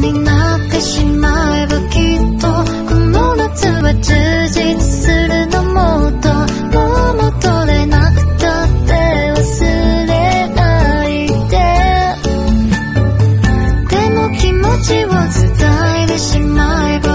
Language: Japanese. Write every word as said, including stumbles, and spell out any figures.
になってしまえばきっとこの夏は充実するのもっともう戻れなくたって忘れないででも気持ちを伝えてしまえば